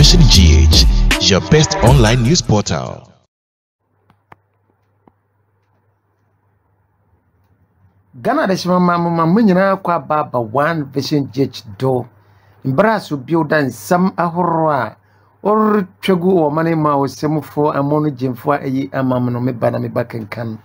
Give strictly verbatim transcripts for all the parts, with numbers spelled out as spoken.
Vision G H, your best online news portal. Ghana de shima mamu mamu nyina kwa baba one Vision G H do mbraso builda nsam ahoro a or twegu o mane ma osemfo amono jemfo ayi amamno me bana me bakenkan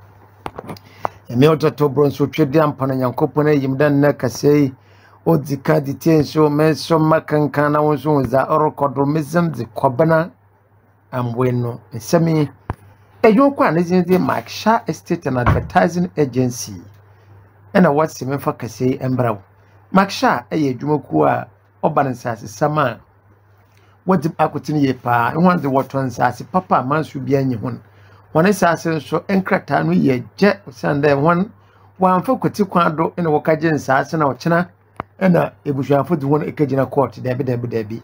eme ototo bronso twedi ampana nyankopon ayimdan na kasei odika ditenso menso makankan na wonso za orokodo mezam de kobana amweno nsemi eyo kwa ne zin de Maksha Estate and Advertising Agency ena what's mefa kasei embraw Maksha eye dwumaku a oban nsase sama wadi akotini ye pa ehwan de woton nsase papa mansu bia nyi hon wona sase nso enkrata no ye je sande won wanfa koti kwado ena wokaje nsase na ochena ena ebusuafo de won ekagina court dabi dabi dabi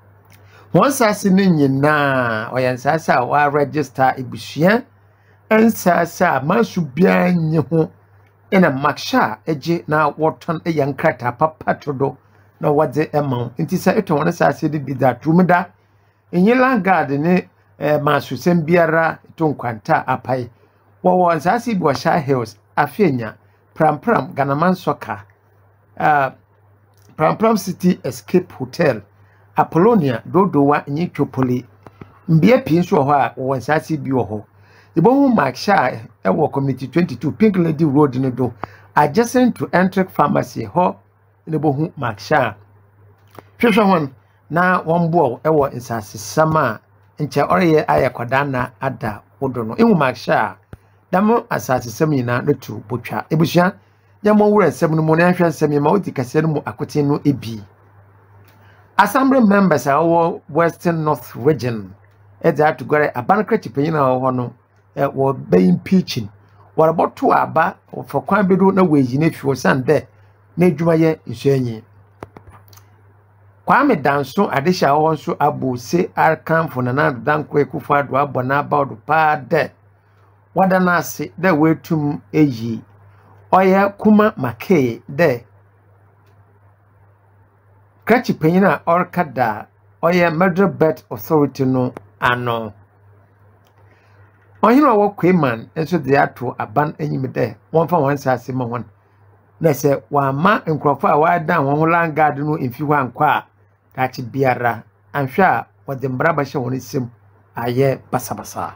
won sase ni nyina oya nsase a wa register ebusua ensase a mansu bia nyi ho ena Maksha eje na woton e yankrata papa todo na wade emma nti sa eto wona sase de bida tumida enyi landguard ne eh, masusem biara to nkwanta apai wo wo sase bi Washa Hills afenya pram pram ganaman soka uh, pram pram City Escape Hotel Apollonia dodowa enyi twopoli mbia pin so ho a wo sase bi wo ho ibohu Maksha e wo community twenty-two Pink Lady Road ne do adjacent to Entric Pharmacy ho nebohu Maksha hwehwe hon na wombo ewo nsase sama nche oreye ayakoda na ada wodo no ehu Maksha damo asase sam nyina no tu botwa ebusua yamo wura nsem no mo na hwe nsem ma odi kase no mu akote no ebi assembly members awo Western North region eza to gore abankra chipanyina ho no e wo be impeaching waraboto aba for kwan bedo na weyi na fiwo sande na adwumaye nsuanyi Kwame danso adesha wo nso abose arkanfo na na danko ekufu ado abona about pa de wada na ase de wetum eyi oya kuma make de krachi penyina orkada oya Murder Bet Authority no ano ohino wo kweman enso de ato aban enyim de wonfa wansa ase ma won na se wa ma nkrofo a wa dan won landguard no emfi hwa nkwa tachi biara anhwa wode mbraba hye won sim aye basabasa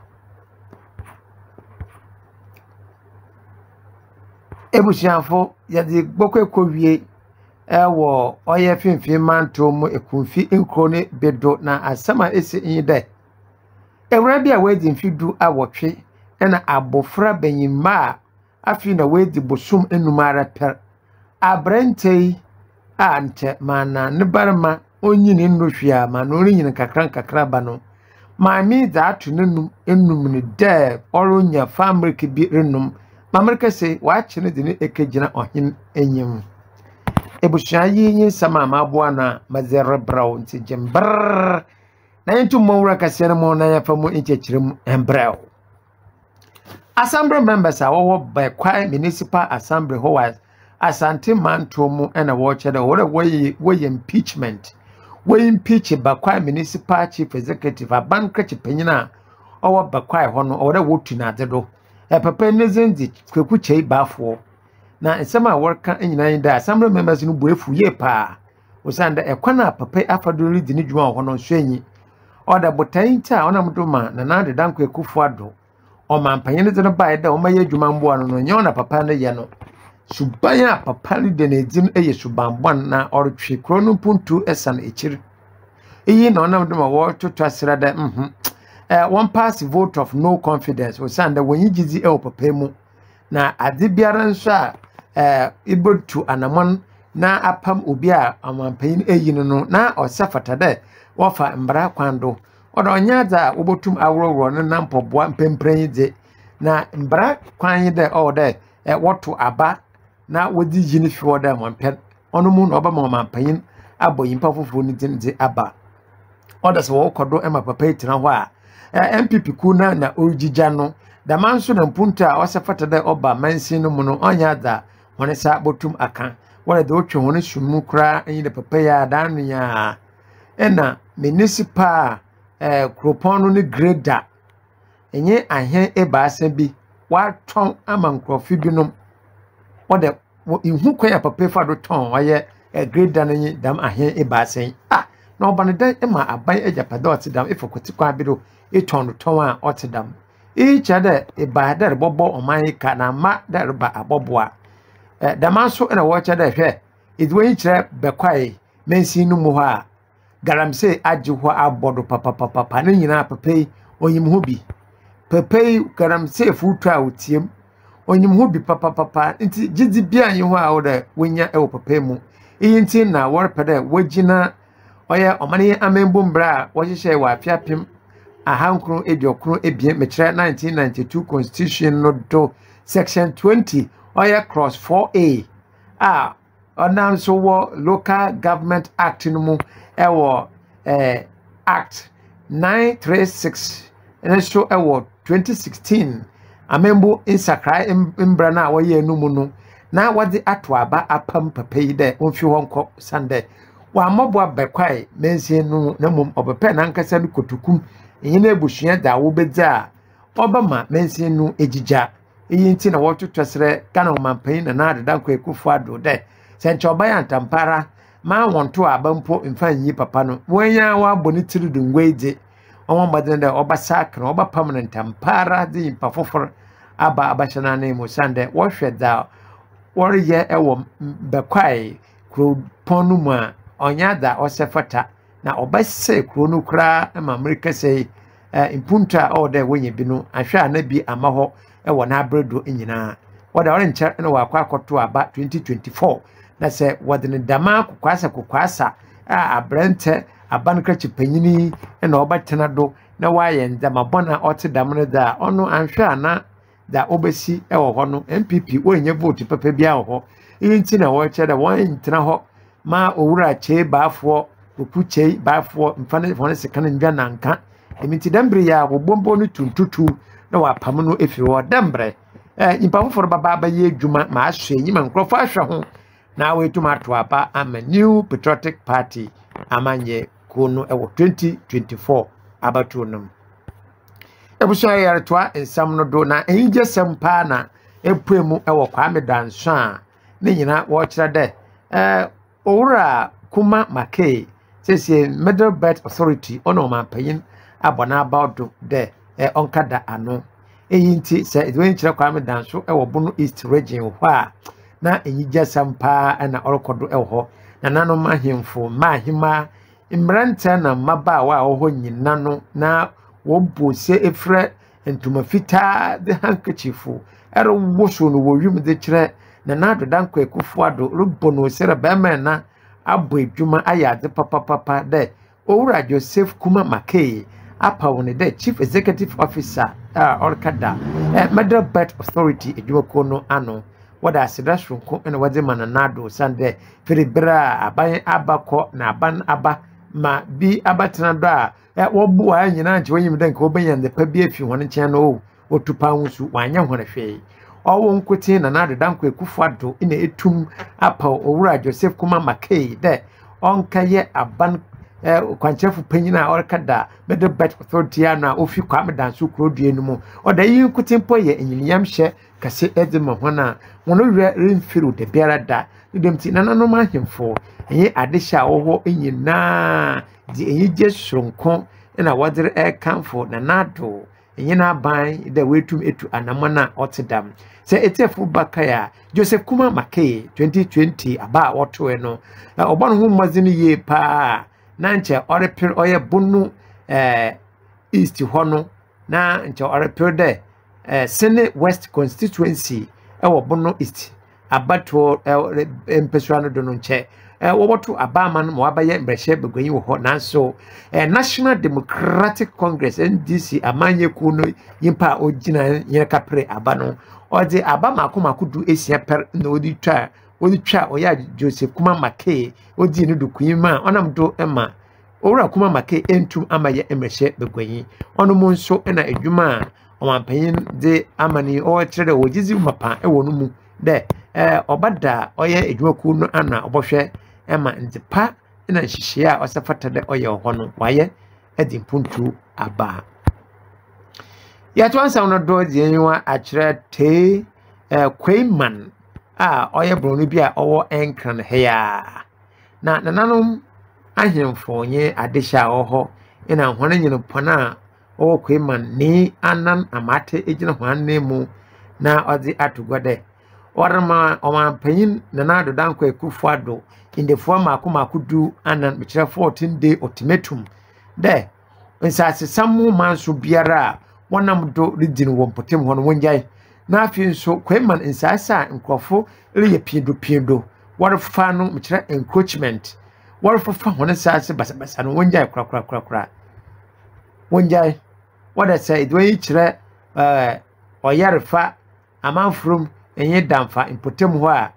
ebusianfo yade gbokwe kowie ewo oye finfin manto mu ekunfi nkro ne bedo na asama esi nyide ewra bia wedi mfidu awotwe ena abofra banyimma afi na wedi bosum enumara per abrantei ante mana ne barma onyini nnohwia ma no rinyina kakran kakra ba no maami za atu nenum enum ne de oronya famrike bi renum mamerika se waache ne de ne ekegina ohin enyim ebusua yi sama ma boa na mazere brown ti jember na yentu mawura kase na mo na yafa mo enchechirem embrel assembly members awo by Kwai municipal assembly ho was asante manto mu na wo chede wo we we impeachment we impeach by Kwai municipal chief executive abanka chipanyina owo by Kwai ho no wo wotu na dedo e papa nezendi kweku chei bafo na nsema worka enyina yin assembly members no buefu ye pa osanda ekwana papa afadori di ni dwuma ho no so enyi oda botainta ona mdoma na na de danko ekufu ado o mampanyene de no bae da o maye adwuma mbo no no nye ona papa ne ye no subanya papa ni de na edin eye subambon na ortwe krono puntu esan echiri eyi na ona mdoma wo toto asrada mhm eh one pass vote of no confidence o sanda wonyi gizi e o papa mu na ade biara nso a eh ibotu anamon na apam obi a amampanyin eyi no na osafata de wofa mbra kwando odo nyaza obotum awrowro no nampoboa mpempren de na mbra kwan de o de e woto aba na wodi yini fi woda mampen ono mu no oba mampanyin aboyin pafofo ni din de aba oda se wo kodo ema papa itina ho a M P P ku na na origija no da manso na mpunta osafata de oba mansin no mu no onyaza woni sa botum aka wala de otwe woni sumu kra enyi de papa ya danu ya ena municipal eh kropon no ne grader enye ahen ebaasa bi waton ama nkrofi binom wode ihu kwan ya papa fa do ton oye grader no dam ahen ebaasa ah na oba ne dan ema aban ejapada otidam ifokoti kwa bi do eton ton a otidam each other eba der bobo oman ka na ma der ba aboboa eh damanso na wo cha der hwe idwe kire bekwai mensi no mu ho a garamse age ho abodo papa papa papa ne nyina papa onyim ho bi papa garamse futu a otiem onyim ho bi papa papa nti gidi bia yin ho a wo da wonya e wo papa mu iyi nti na wor pede wagina oya omane amembo mbra wo hyehyɛ wa afiapem ahankro ediokro ebie mekire nineteen ninety-two constitution no do section twenty oya cross four A ah onam so wo local government act no mu ewo eh act nine thirty-six and so ewo twenty sixteen amembo insakrai mbra na wo ye no mu no na wadi ato aba apam papai de onfi honko sande wa mabo abekwai mensie no na mum obepe na nkasa no kotukum enyina ebusua da wo bedza obama mensie no ejija eyi nti na wototosere kana omampan na na adeda kwa ekufu ado de senche obaya ntampara ma wonto abampo mfa nyi papa no wonya wa boni tiridu ngweje onwo mbadene de obasa kana obapam na ntampara di mpa fofor aba abashana na mu sande wo hweda woriye ewo bekwai kro ponu mu a onyada osefata na obase kro no kra ma America sei impunta o de wenye binu ahwa na bi amaho ewo na abredo nyina wada ore nche na wakwa akoto aba twenty twenty-four na se wadene dama kokwasa kokwasa a abrente abanka chipanyini na obatena do na waye ndama bona otedam no da ono anhwa na da obesi ewo ho no M P P onye vote papa bia ho inti na wo che da won ntena ho ma owura che baafo okuche baafo mfane fone sekana ndwa nanka emiti dambre ya obombo no tuntutu na wapam no efiri wo dambre eh impa foforo baba ba ye adwuma ma ahwe nyima nkrofo ahwe ho na wetum ato apa ama New Patriotic Party amanye kono ewo twenty twenty-four abatunum ebuso ayartwa ensam no do na enje sempa na epuemu ewo kwame danso a ne nyina wo kira de eh owura kuma make sese Middle Belt Authority ono mampayin abona about de eh onkada ano eyinti se edwen kira kwame danso ewo Bono East region ho a na enyija sempa na orokodo ewo ho na nano mahemfo mahima imranta na mabawa wo nyina no na wobose efre entuma fita de handkerchief ero woso no wowim de kire na nado danko ekufu ado rubono sere bema na abo edwuma ayade papa papa de owura Joseph Kuma Makey apa woni de Chief Executive Officer uh, orkada eh, Middle Belt Authority edwuma kono ano wada asidasro ko ene wade mananado sande firibra aban abako na aban aba ma bi abatena do a wobu wa nyina nche wanyim den ko benya de pa bi afi hon nche no otupa hunsu wanya hon hwe owo nkote na na de danko ekufu ado ina etum apa owura Joseph Kuma Makey de onkaye aban kwanchefu panyina orkada Middle Belt Authority na ofi kwa medanso krodue no mu oda yi nkote mpo ye enyiyam hye kase edema hona wono wi remfiru de biara da demti nananom ahemfo enye adehya oho enyina di enye jesronko na wadere e kanfo na nado enye na ban de wetum etu anamona otedam se etefu bakaya Joseph Kuma Makey twenty twenty aba woto no obon ho mazini ye pa na nche orepir oye Bono eh east hono na nche orepir de eh Senate West constituency e wo Bono East abato empeswano do no nche eh woboto abaman mo abaye mbrehye begwanyi wo ho nanso eh National Democratic Congress N D C amanye ku no yimpa ogina yene kapre abano odi abama akomakudu esia per na odi twa odi twa oya Joseph Kuma Makey odi ne do kuima onam do ema owura Kuma Makey entum amaye mbrehye begwanyi ono mo nso na adwuma omampanyin de amani o kire de wogizi mapa e wonu mu de eh obada oye edwaku no ana obohwe ema ntipa ina nhihye a osafata de oye ho no waye edi mpuntu aba ya to ansa no do die nwa akire te eh Kweiman a oye bronu bi a owo enkran he ya na nananom ahemfo nye adehya oho ina hwane nyino pona owo Kweiman ni anan amate ejina hwanne mu na odi atugode orama omanpanyin nana do danko ekufuado in the form akumakudu anan bichira fourteen day ultimatum de nsase samu manso biara wonam do region wompotem hono wonjai na afi nso Kweiman nsasa nkofo reye piedo piedo warfa no bichira encroachment warfa hono sase basabasa no wonjai kra kra kra kra wonjai wada say do yi chire eh oyarfa amanfrum enye damfa impotem ho a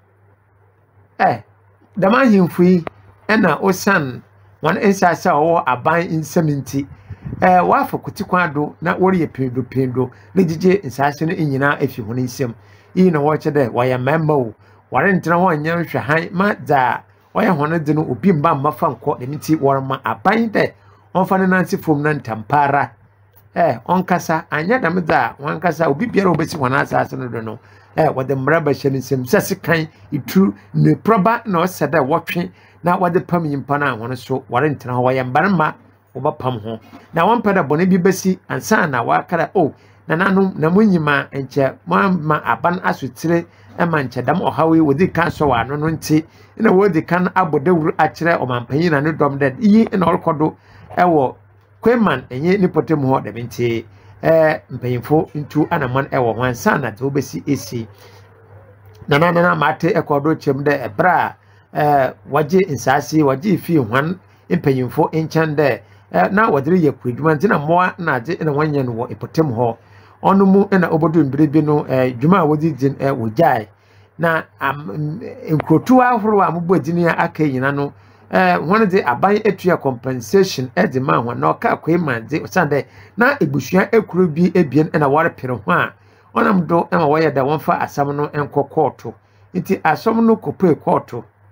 eh dama himfui ena osan wan ensasa owo aban inseminti eh wafa kutikwado na woriye pendo pendo legije nsase no nyina afi ho nsem yi na wo chede waya member wo ware ntena ho anya hwe han ma da waya hono de no obi mba mafa nko de miti worma aban de onfa ne nansi fom na ntampara eh onkasa anya dam da wankasa obi biara obesi hona asase no do no eh wode mraba hye nsem sase kan itu ne proba na oseda wotwe na wode pam yimpa na hono so ware ntena ho waya mbarma obapam ho na wampada bone bi besi ansa na wakara oh na nanum na munyima enche ma aban asutire ema nche dam ohawe wodi kan so wa no no nti na wodi kan abodawuru akire omampanyin na ne dom dead yi na orkodo ewo Kweiman enye ni potem ho de binti eh mpanyimfo ntu anaman ewo wansa na de obesi esi na na na mate ekodo chem de ebra eh waje insasi waje fi hwan mpanyimfo enchan de eh na wadire yakudwuma ntina moa na age na wanya no wo epotem ho onu mu na obodo mbirebe no eh dwuma wodi din eh wojai na nkrotu ahoro a mbo adini ya akanyina no eh one de aban etua compensation e de ma ho na oka Kweiman de osande na ebusua ekuru bi ebien na ware pere ho a onam do ema waya da wonfa asam no enko court nti asom no kopre court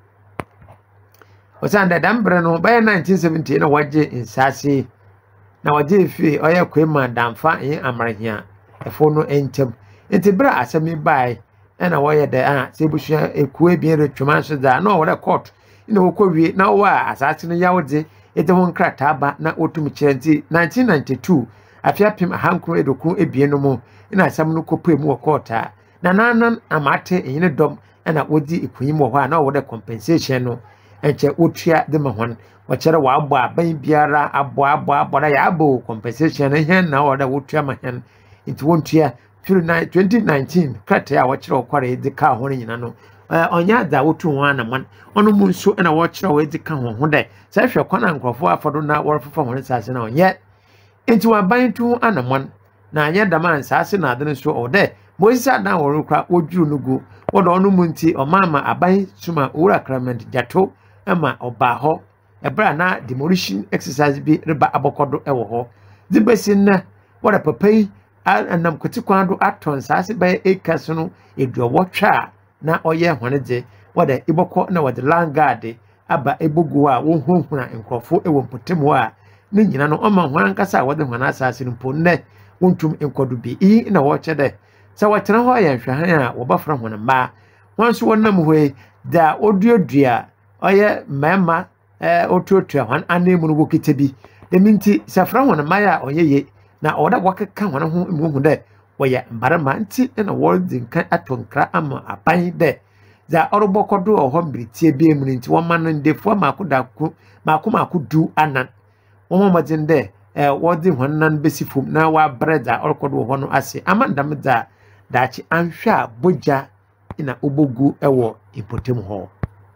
osande dambre no by nineteen seventy na waje insase na waje fi oya Kweiman damfa yin amarhia efo no entem nti bra asami bai na waya da a se busua eku ebien retwuma so da na wore court ina wokowie na wa asase no yawde ede ho nkrata ba na otum kyerenti nineteen ninety-two afiapim hankro edoku ebien no mu ina asam no kopre mu wakota na nanan amate enyine dom na wodi ikunyim wo ha na wo de compensation no enche otua de mahon wachere wa abo aban biara abo abo abora ya abo compensation na hen na wo de wotua mahen it wontua twenty nineteen krata ya wachere okware de ka ho nyina no onya da wotu ho anaman onu mu nso na wachere we de ka ho ho de sa hwe kwana nkrofo afodo na worfofa ho sase na onye enti wa ban tu anaman na anya daman sase na ade nso o de moisa dan worukra woduru nugo wodo onu mu nti omama aban suma owura krament jato ema oba ho ebra na demolition exercise bi reba abokodo ewo ho dibesin na wora papai anam kotikwando aton sase bay acres no edu wotwa na oye hwonede wada iboko na wada langard aba ebogu a wo honhuna enkrofo ewo mpotemu a ne nyina no oma hwan kasa wada hwana asase mpo ne wontum enkodu bi i na wo chede sa watena ho ya hwahan a wo bafra hwana ma wanso wonam hwe da oduodua oye mema eh otuotua hwan anemu no wokite bi deminti safra hwana ma ya oyeye na oda wakeka hwana ho mu de woya mbarama nti na wording kan atonkra ama aban de za orobokodo oho mbiritie bi emu nti woma no ndefo makoda ku makoma kudu anan woma majin de eh wodi hwannan besifum na wa breda orokodo oho no ase amandam da dachi anhwa boja ina obogu ewo ipotem ho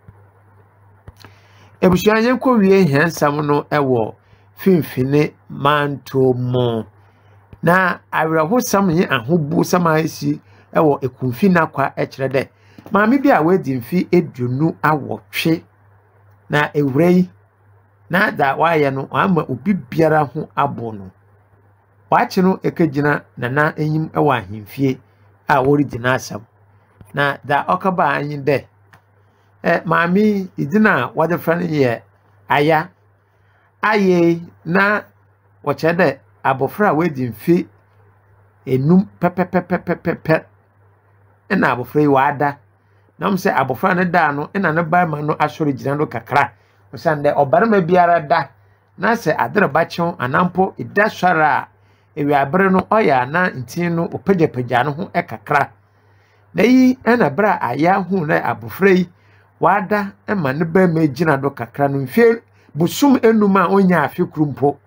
ebusuanye ko wie hensam no ewo finfine mantomo na awiraho sam ye ahobu samaisi ewo ekumfina kwa ekire de maami bi a wedi mfi edunu awotwe na ewrei na da waye no ama obi biara ho abo no waachi no ekegina na na enyim ewo ahemfie a wori gina asam na da okaba anyi de eh maami idina wade frane ye aya aye na wochede abofra we di mfi enum pepepepepepe ena abofra yi wada na mse abofra ne da no ena ne ba ma no asori gina no kakra osande obarema biara da na se adere ba chew anampo ida swara ewi abere no oya na ntin no opagyapagia no ho ekakra na yi ena bra aya hu na abofra yi wada ema ne ba ma gina do kakra no mfie busum enum a onya afi krumpo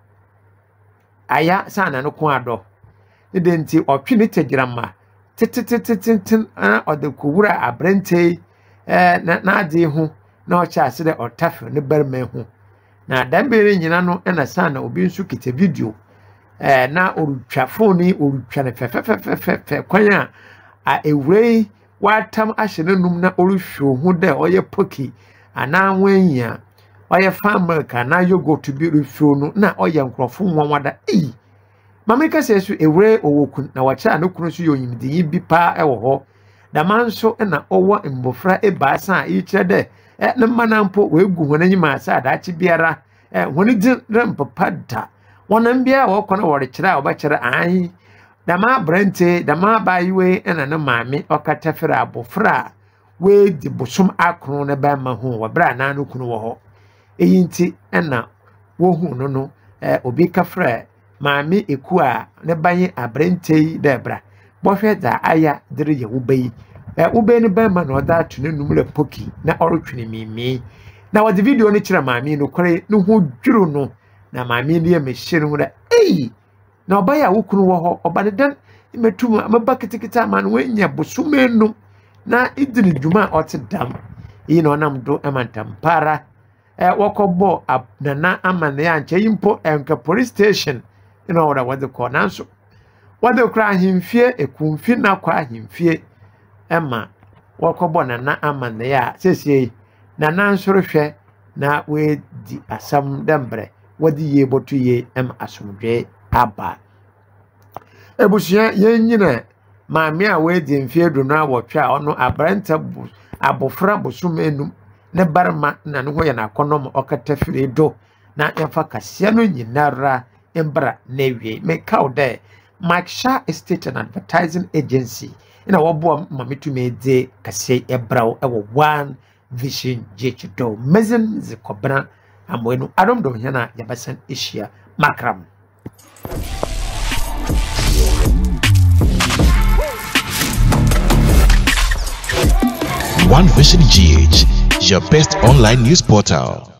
aya sana no ko ado ide nti otwe ne tagirama tititititin ana odekowura abrante eh na na ade hu na ocha ase de otafe ne barma hu na dambere nyina no na sana obi nsu kite video eh na orutwa phone orutwa ne fefefefefe kwanya a ewrei watam ahye ne num na oruhwo hu de oye poki ana wanya oye farmer ka na yogurt bi ruhwo no na oye nkrofo nwanwada ei mamika sesu ewre owokun na wacha no kunu so yoyimdi bi pa ewo ho da manso na owo mbofra ebaasa a ichire de e ne manampo wegu honanyima asa da chi biara e honi di rempapa da wonan bia wo kona wore kire a obakire an da ma brante da ma bayiwe na ne maame okatafere abofra we di bosum akron ne ba ma hu wabra na no kunu wo ho eyinti na wo hu no no e obi kafra maami eku a ne banye abrentei debra bohwe da aya dere ye ubeyi e ube ni ba ma na oda atune numre poki na orotwene mimi na wodi video ni kire maami no kore no ho dwuru no na maami ni emehire no da ei na obaya wukunu wo ho obane dan metum amaba kitikita ma no wenya bosumenu na idini djuma otedam yi na onam do emantampara e wokobo nana amane ya nche yimpo enka police station you know what the call nanso what the cry himfie ekumfi na kwa himfie ema wokobo nana amane ya sesie nana nso rehwe na we di asam dembre wadi ye botu ye em asomdwe aba ebusia yenyina maami a we di mfie do na wotwa ono abranta bu abofra bosum enum ne barma na ne ho ye na konom okatafire do na emfa kase no nyinara embra newie make out there Mike Shah Estate and Advertising Agency ina wobo mametume de kase ebrao ewo one vision jechido mezen zikobra amwenu adom do hena yabasan Asia makram One Vision G H, your best online news portal.